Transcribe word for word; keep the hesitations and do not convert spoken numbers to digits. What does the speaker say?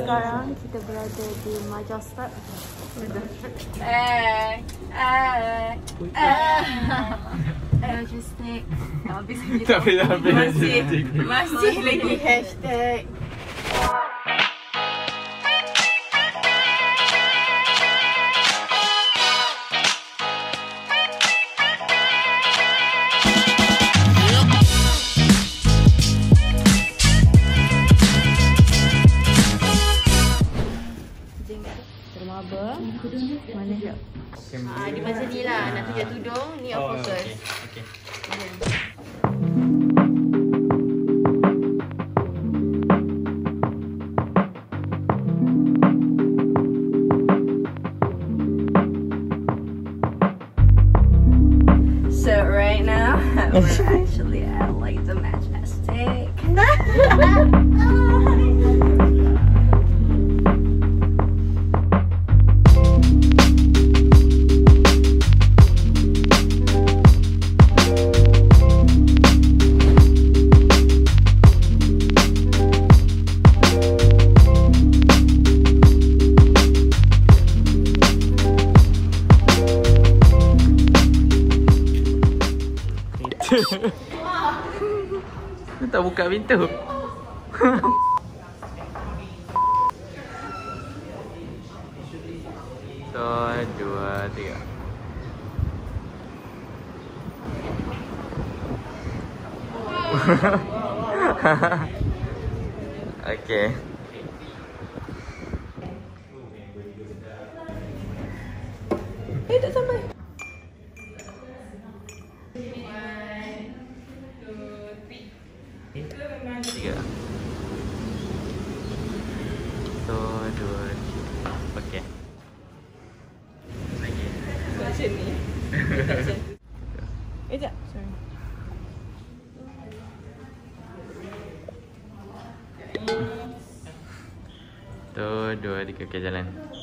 Sekarang kita berada di Majestic. Eh, eh, eh. Majestic. Habis lagi. Tapi dah habis. Masih, masih lagi hashtag. Mana je? Ah, di masa ni lah nak tunjuk tudung, ni off Oh, focus. okay. Okay. So right now we're actually at like the Majestic. Dia tak buka pintu. So, dua, tiga. Okay. Eh, tak sampai. Tiga. So, dua, tiga. Okay. Lagi. Macam ni. Eh, tak. Sorry. So, dua, tiga. Okay, jalan.